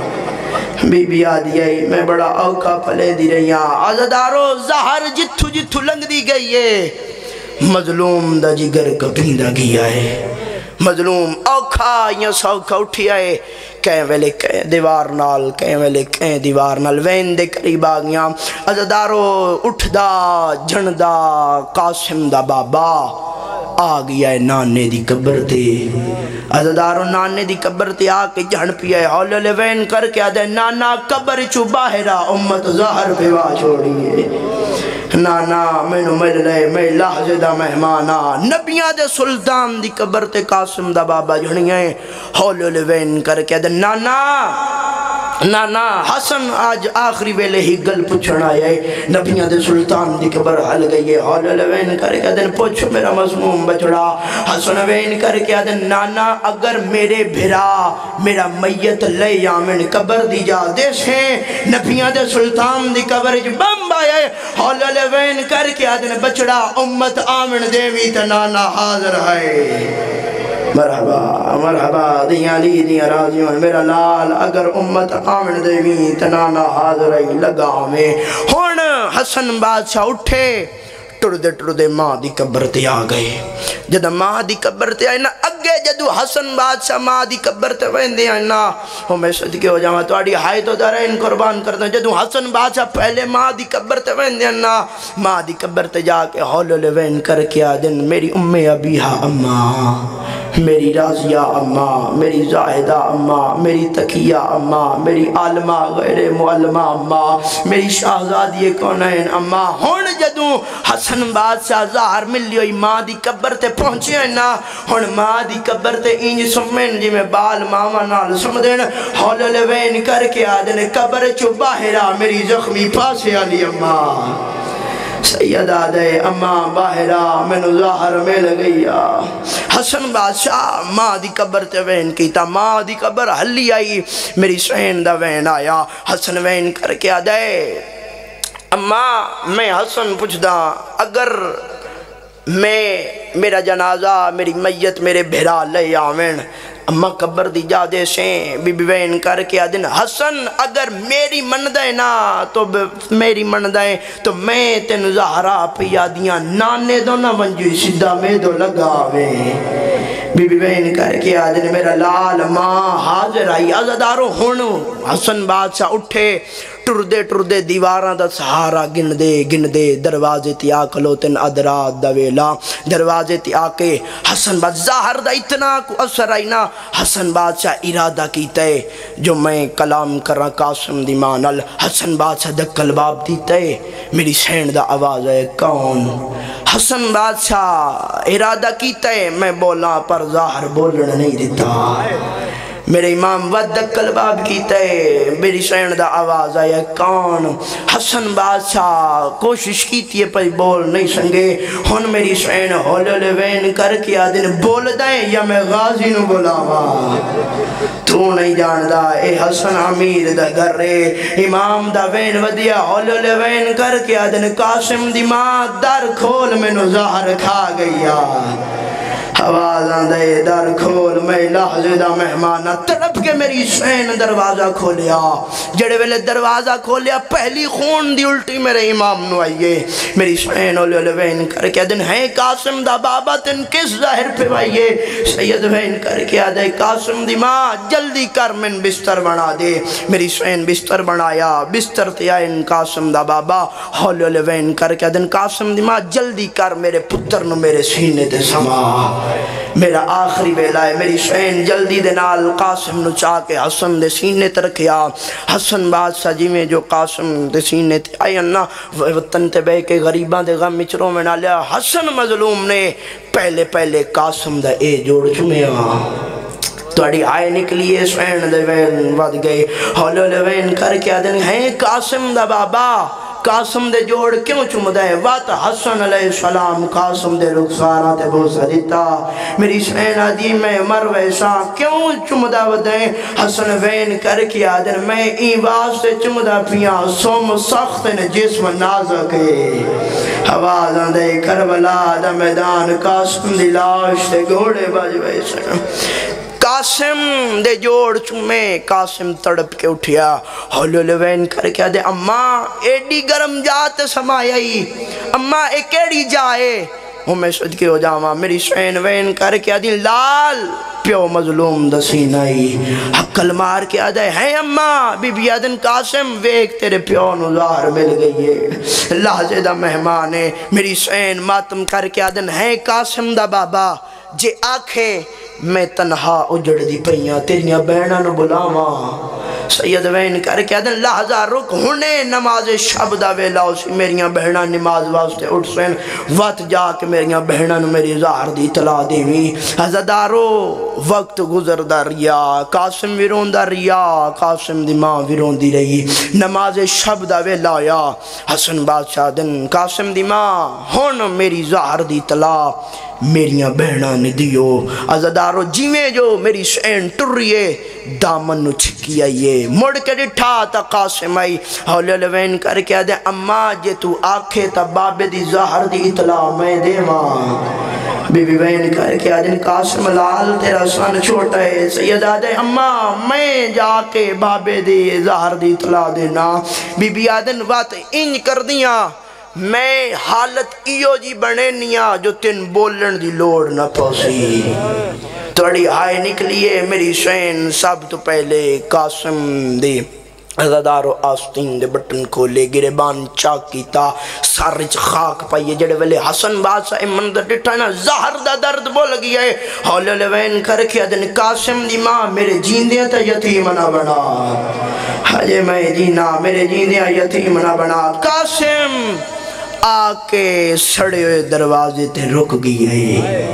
بی بی آدھی آئی میں بڑا اوکا پلے دی رہیاں، عزدارو زہر جتھو جتھو لنگ دی گئی ہے، مظلوم دا جگر کپیندہ گیا ہے، مظلوم اوکھا یا سوکھا اٹھی آئے، کہیں ویلے کہیں دیوار نال، کہیں ویلے کہیں دیوار نال، وین دے قریب آگیاں، عزدارو اٹھ دا جھن دا قاسم دا بابا آگیا ہے نانے دی قبر تے، عزدارو نانے دی قبر تے آکے جھن پیا ہے، ہولے لے وین کر کے آدھے نانا قبر چو باہرہ امت ظاہر پیوا چھوڑیے، نانا مینو مل لے میں لحظے دا مہمانا نبیاں دے سلطان دی قبر تے قاسم دا بابا جھڑیاں ہولو لوین کر کے دے نانا نانا حسن آج آخری ویلے ہی گل پچھڑ آئے نبیاں دے سلطان دی قبر حل گئی ہولو لوین کر کے دے پوچھ میرا مضموم بچڑا حسن وین کر کے دے نانا اگر میرے بھرا میرا میت لے آمن قبر دی جا دے سے نبیاں دے سلطان دی قبر جو بم آئے ہولو لوین کر کے دے بچڑا امت آمن دیوی تا نانا حاضر ہے مرحبا مرحبا دیاں لی دیاں راضیوں میرا لال اگر امت آمن دیوی تنانا حاضر ہی لگا میں ہون حسن بادشاہ اٹھے ٹردے ماں دی قبر تے آ گئے جدہ ماں دی قبر تے آئے نا اگے جدو حسن بادشاہ ماں دی قبر تے ویندے آئے نا ہوں میں صدقے ہو جاؤں توڑی ہائی تو دارین قربان کرتا جدو حسن بادشاہ پہلے ماں دی قبر تے ویندے آئے نا ماں دی قبر تے جا کے ہولو لے وین کر کے آدن میری امی ابیہا اماں میری راضیہ اماں میری زاہدہ اماں میری تقیہ اماں میری عالمہ غیر معلمہ اماں میری شہزادی کونین اماں ہون جدوں حسن بادشاہ ظاہر ملی ہوئی ماں دی قبر تے پہنچے ہیں نا ہون ماں دی قبر تے انج سمین جی میں بال ماما نال سمدین ہولو لوین کر کے آدن قبر چو باہرہ میری زخمی پاسے آلی اماں سیدہ دے اماں باہرہ میں ظاہر میں لگیا حسن بادشاہ ماں دی قبر تے وین کیتا ماں دی قبر ہلی آئی میری سین دا وین آیا حسن وین کر کے آدھے اماں میں حسن پوچھ دا اگر میرا جنازہ میری میت میرے بھرا لے آمین اماں قبر دی جا دے سیں بی بی وین کر کے آدن حسن اگر میری من دے نا تو میری من دے تو میں تین زہرہ پیا دیاں نانے دو نہ ونجوی سدھا میں دو لگاوے بی بی وین کر کے آدن میرا لال ماں حاضر آئی آزادارو ہونو حسن بادشاہ اٹھے ٹردے دیواراں دا سہارا گن دے دروازے تی آکلو تن ادرات دا ویلا دروازے تی آکے حسن بادشاہ ظاہر دا اتنا کو اثر آئی نا حسن بادشاہ ارادہ کیتا ہے جو میں کلام کرا قاسم دی مانل حسن بادشاہ دکل باب دیتا ہے میری سین دا آواز ہے کون حسن بادشاہ ارادہ کیتا ہے میں بولا پر ظاہر بولنا نہیں دیتا میرے امام ود دکل باب کیتا ہے میری سین دا آواز آیا کون حسن بادشاہ کوشش کیتی ہے پر بول نہیں سنگے ہن میری سین ہولو لوین کر کے آدن بول دائیں یا میں غازی نو بلاوا تو نہیں جاندہ اے حسن امیر دا گر رے امام دا وین ودیا ہولو لوین کر کے آدن قاسم دی ماں در کھول میں نو ظاہر کھا گیا آواز آندے در کھول میں لحظے دا مہمانہ تڑپ کے میری سین دروازہ کھولیا جڑے ویلے دروازہ کھولیا پہلی خون دی الٹی میرے امام نو آئیے میری سین اولو لوین کر کے دن ہے قاسم دا بابا تن کس ظاہر پہ آئیے سید وین کر کے آدھے قاسم دی ماں جلدی کر من بستر بنا دے میری سین بستر بنایا بستر تیائن قاسم دا بابا اولو لوین کر کے دن قاسم دی ماں جلدی کر میرے پتر نو میرے سینے تے سما میرا آخری ویلا ہے میری سین جلدی دے نال قاسم نو چاہ کے حسن دے سینے تے رکھیا حسن بادشاہ جی میں جو قاسم دے سینے تے آئی انہا وطن تے بے کے غریبان دے غم مچروں میں نہ لیا حسن مظلوم نے پہلے قاسم دا اے جوڑ چمیا توڑی آئے نکلی ہے سین دے وین ود گئے ہولو لوین کر کے آدھن ہیں قاسم دا بابا قاسم دے جوڑ کیوں چمدہ ہے وات حسن علیہ السلام قاسم دے رخسارہ تے بوسہ دیتا میری سین آدھی میں مرویسا کیوں چمدہ ودیں حسن وین کر کے آدھر میں این واسطے چمدہ پیاں سوم سخت نے جسم نازکے آواز آندے کربلا دا میدان قاسم دی لاش تے گھوڑے بجوے سن قاسم دے جوڑ چمے قاسم تڑپ کے اٹھیا ہولو لوین کر کے دے اماں ایڈی گرم جات سمائی اماں ایک ایڈی جائے ہوں میں صدقے ہو جاواں میری سین وین کر کے دے لال پیو مظلوم دسینائی حقل مار کے آدھے ہیں اماں بی بی آدن قاسم ویک تیرے پیو نظار مل گئی ہے لحظے دا مہمانے میری سین ماتم کر کے آدن ہیں قاسم دا بابا جے آنکھیں میں تنہا اجڑ دی پئیاں تیریاں بہناں نو بلاواں سید وین کر کے دن لحظہ رک ہونے نماز شب دا ویلا اسی میریاں بہناں نماز واسطے اٹھ سین وقت جا کے میریاں بہناں نو میری ظاہر دی اطلاع دیویں عزادارو وقت گزر دا ریا قاسم ویرون دا ریا قاسم دی ماں ویرون دی رہی نماز شب دا ویلا آیا حسن بادشاہ دن قاسم دی ماں ہون میری ظاہر دی اطلاع میریاں بہناں نے دیو عزادارو جیویں جو میری سین ٹریے دامن نو چھکی آئیے مڑ کے ڈٹھا تا قاسم آئی حولی لوین کر کے دے اماں جے تو آکھے تا بابے دی ظاہر دی اطلاع میں دے ماں بی بی وین کر کے دے قاسم لال تیرا سن چھوٹا ہے سیدہ دے اماں میں جا کے بابے دی ظاہر دی اطلاع دینا بی بی آدن بات انج کر دیا میں حالت ایو جی بنے نیا جو تن بولن دی لوڑ نہ پوسی توڑی آئے نکلیے میری سین سب تو پہلے قاسم دے عزادارو آستین دے بٹن کو لے گریبان چاک کیتا سارج خاک پائیے جڑے ویلے حسن بادشاہ مندر ڈٹھا نا زہر دا درد بول گیا ہے حول لوین کر کے ادن قاسم دی ماں میرے جیندے تا یتیم نہ بنا حجے میں جینا میرے جیندے یتیم نہ بنا قاسم آکے سڑے ہوئے دروازے تے رک گئی ہے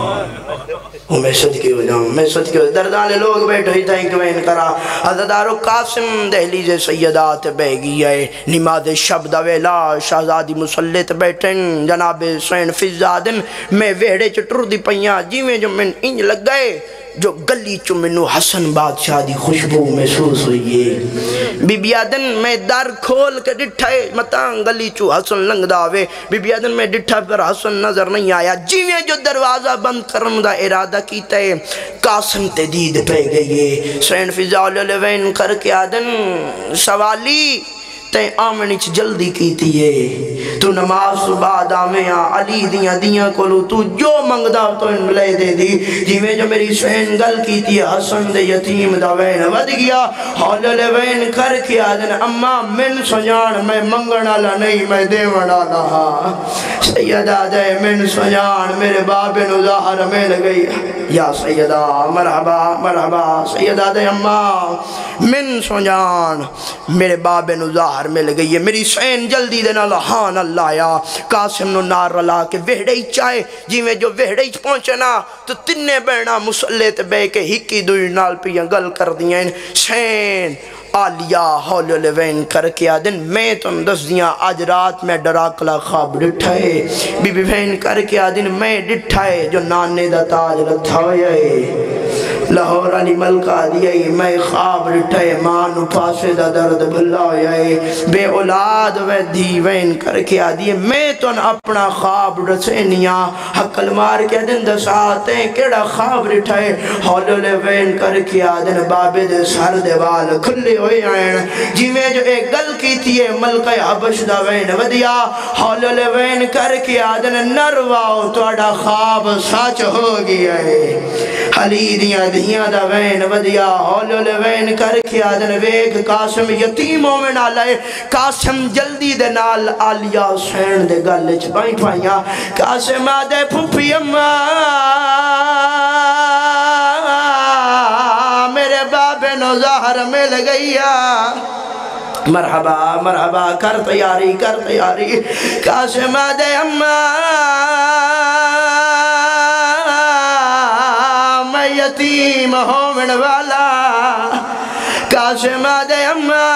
میں صدقے ہو جاؤں میں صدقے ہو دردالے لوگ بیٹھو ہی تھا انکوین کرا عزادارو قاسم دہلیز سیدات بہ گئی ہے نماز شب دا ویلا شہزادی مسلط بیٹھن جناب سین فضادن میں ویڑے چٹر دی پہیاں جیویں جو من انج لگ گئے جو گلی چو منو حسن بادشاہ دی خوشبو محسوس ہوئی ہے بی بی آدن میں در کھول کے ڈٹھائے متان گلی چو حسن لنگ داوے بی بی آدن میں ڈٹھا پر حسن نظر نہیں آیا جیویں جو دروازہ بند کرم دا ارادہ کیتا ہے قاسم تے دید پہ گئی سین فضال لوین کر کے آدن سوالی تے آمنی چھ جلدی کیتی ہے تو نماز بعد آمیاں علی دیاں کولو تو جو منگ دا تو ان لے دے دی جیویں جو میری سین گل کیتی ہے حسن دے یتیم دا وین ود گیا حول لوین کر کے آدن اماں من سجان میں منگنا لا نہیں میں دیونا لہا سیدہ دے من سجان میرے بابے نو ظاہر میں لگئی یا سیدہ مرحبا مرحبا سیدہ دے اماں من سجان میرے بابے نو ظاہر مل گئی ہے میری سین جلدی دینا لہان اللہ یا قاسم نو نار رلا کے وہڑے ہی چاہے جیویں جو وہڑے ہی پہنچنا تو تنے بہنا مسلط بے کے ہکی دوئی نال پیاں گل کر دیا سین آلیا حول لوین کر کے آدن میں تم دس دیاں آج رات میں ڈراکلا خواب ڈٹھائے بی بی بہن کر کے آدن میں ڈٹھائے جو نانے دا تاج رتھا ہوئے لاہور علی ملکہ دیئے میں خواب ڈٹھائے مانو پاسے دا درد بھلا ہوئے بے اولاد وے دیوین کر کے آدیئے میں تن اپنا خواب رسینیاں حقل مار کے دن دس آتے کیڑا خواب ڈٹھائے حول لوین کر کے آدن بابے دے سر دے وال کھلے ہوئے آئین جیویں جو ایک گل کی تھی ملکہ حبش دا وین ودیا حول لوین کر کے آدن نرواؤ توڑا خواب سچ ہو گیا ہے حلی دیاں دا وین ودیا حول لوین کر کے آدن ویگ قاسم یتیموں میں نالائے قاسم جلدی دے نال آلیا سین دے گلچ بائیں پائیاں قاسم آدھے پھوپی اماں میرے بابے نو ظاہر مل گیا مرحبا مرحبا کر تیاری قاسم آدھے اماں میں یتیم ہومن والا قاسم آدھے اماں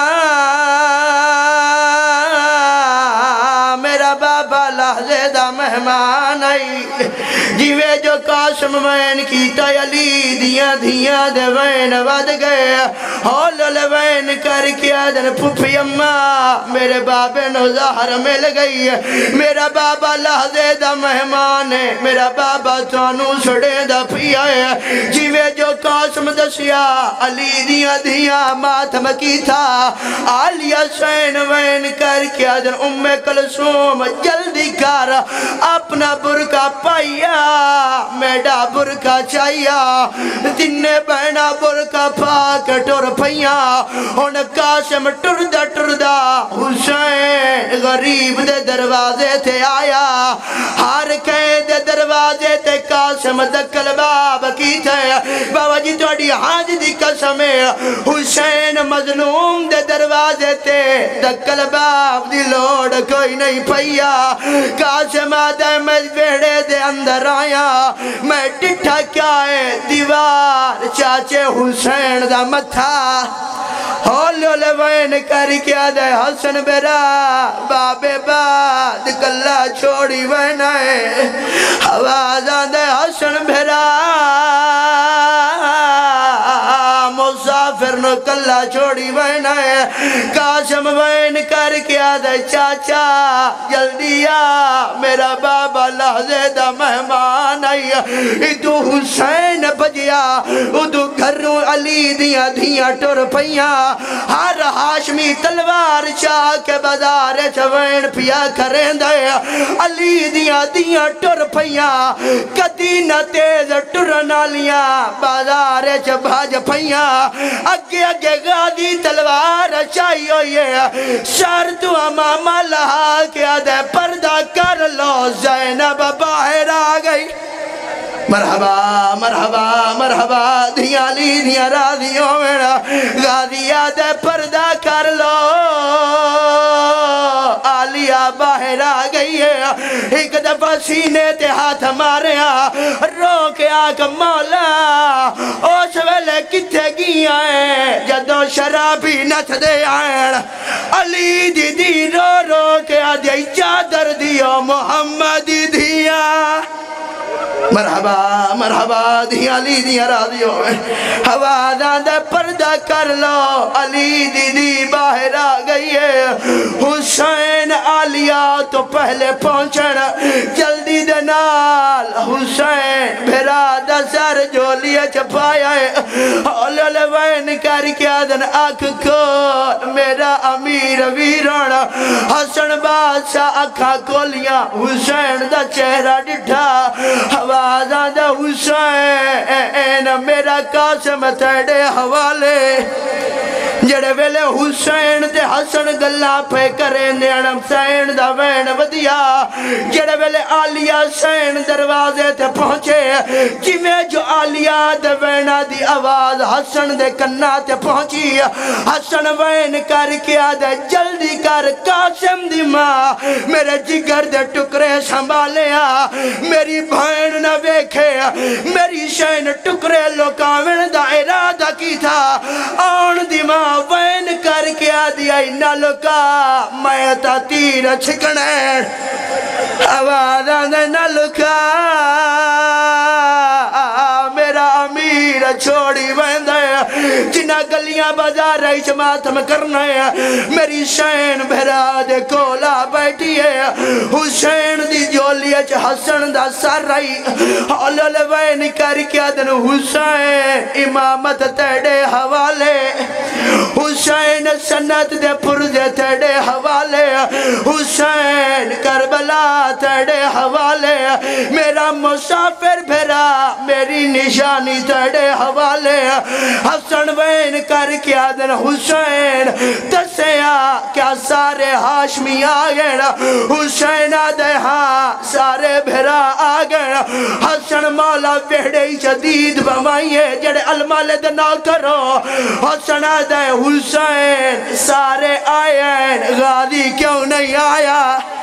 میرا بابا لحظے دا مہمان آئی جیوے جو قاسم وین کیتا علی دیاں دے وین ود گئے حول لوین کر کے آدن پھوپی اماں میرے بابے نو ظاہر مل گئی میرا بابا لحظے دا مہمان ہے میرا بابا تانو سڑے دا پیا ہے جیوے جو قاسم دسیا علی دیاں ماتم کی تھا آلیا سین وین کر کے آدن کلثوم جلدی کر اپنا برکا پایا میڈا برکا چاہیا تینے بہنا برکا پاک ٹر پھیا ان قاسم ٹردہ حسین غریب دے دروازے تے آیا ہر کہیں دے دروازے تے قاسم دکل باب کی تھے بابا جی توڑی حاج دی قسم حسین مظلوم دے دروازے تے دکل باپ دی لوڑ کوئی نہیں پیا قاسم آدھے میں بیڑے دے اندر آیا میں ڈٹھا کیا ہے دیوار چاچے حسین دا متھا ہولو لوین کر کیا دے حسن برا بابے بعد کلہ چھوڑی وینائے آوازاں دے حسن برا مسافر نو کلہ چھوڑی وینائے قاسم وین کر کیا دے چاچا جلدی آ میرا بابا لحظے دا مہمان آئی ادو حسین بجیا ادو گھروں علی دیاں دیاں ٹر پئیاں ہر ہاشمی تلوار چاہ کے بازار چوین پیا کریں دے علی دیاں ٹر پئیاں کدی نہ تیز ٹرنا لیاں بازار چ بھاج پئیاں اگے اگے غازی تلوار چاہی ہوئے شر تو امامہ لہا کیا دے پردہ کر لو زینب باہر آ گئی مرحبا مرحبا مرحبا دھیاں لی دھیاں راضیوں میرا غازی آدھے پردہ کر لو آلیہ باہر آ گئی ہے ایک دفعہ سینے تے ہاتھ مارے رو کے آگ مولا اوش ویلے کتے گیا ہے جدو شرابی نچ دے آئین علی دی رو رو کے آدھے چادر دیو محمد دیا مرحبا مرحبا دھیاں لی دھیاں راضیوں میں حوادہ دے پردہ کر لو علی دی باہر آ گئی ہے حسین آلیہ تو پہلے پہنچن جلدی دے نال حسین بھرا دا سر جو لیا چھپایا ہے اولل وین کر کیا دن آنکھ کھول میرا امیر ویران حسن بادشاہ اکھا کھولیاں حسین دا چہرہ ڈٹھا آوازاں دا حسین میرا قاسم تیڑے حوالے جڑے ویلے حسین دے حسن گلہ پہ کریں نیڑم سین دا وین ودیا جڑے ویلے آلیہ سین دروازے تے پہنچے جمیں جو آلیہ دے وینہ دی آواز حسن دے کنہ تے پہنچی حسن وین کر کیا دے جلدی کر قاسم دی ماں میرے جگر دے ٹکرے سنبھالیا میری بھین نہ ویکھے میری شین ٹکرے لوکاوین دا ارادہ کی تھا آن دی ماں وین کر کے آدیا نہ لکا میں تا تیر چھکنے آوازاں دے نہ لکا میرا امیر چھوڑی وین دے جنہ گلیاں بازار رہی ماتم کرنا ہے میری شین بھرا دے کولا بیٹھی ہے حسین دی جولی اچھ حسن دا سر رہی حلل وین کر کیا دن حسین امامت تیڑے حوالے حسین سنت دے پرزے تیڑے حوالے حسین کربلا تیڑے حوالے میرا مسافر بھرا میری نشانی تیڑے حوالے حسن وین کر کیا دن حسین دسیا کیا سارے ہاشمی آگئے حسین آدھے ہاں سارے بھرا آگئے حسن مولا ویڑے شدید بمائیے جڑے المالد نہ کرو حسن آدھے حسین سارے آئین غازی کیوں نہیں آیا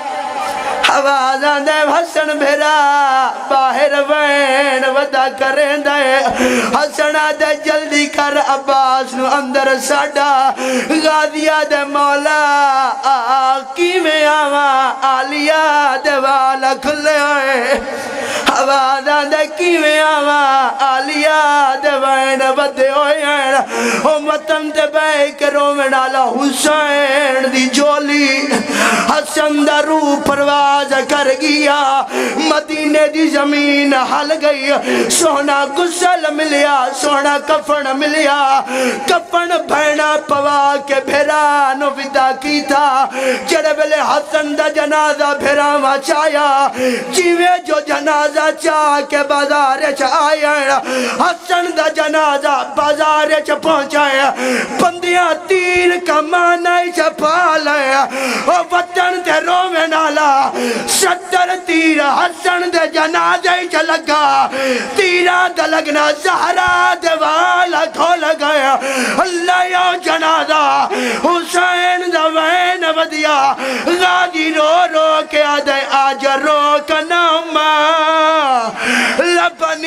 آوازاں دے حسن بھرا باہر وین ودا کریں دے حسن دے جلدی کر عباس نو اندر ساڑا غازیہ دے مولا آقی میں آوا آلیہ دے والا کھلے ہوئے آوازاں دے کی میں آوا آلیہ دے وین ودے ہوئے امتن دے بے کرو میں ڈالا حسین دی جولی حسن دا روح پرواز کر گیا مدینے دی زمین حل گئی سونا گسل ملیا سونا کفن ملیا کفن بھینا پوا کے بھیرانو ودا کی تھا جڑے بلے حسن دا جنازہ بھیراما چایا جیوے جو جنازہ چاہ کے بازار چاہیا حسن دا جنازہ بازار چاہ پہنچایا بندیاں تیر کمانائی چپا لیا وطن تے رو میں نالا 70 تیر حسن دے جنازے چ لگا تیرا دا لگنا زہرا دے والا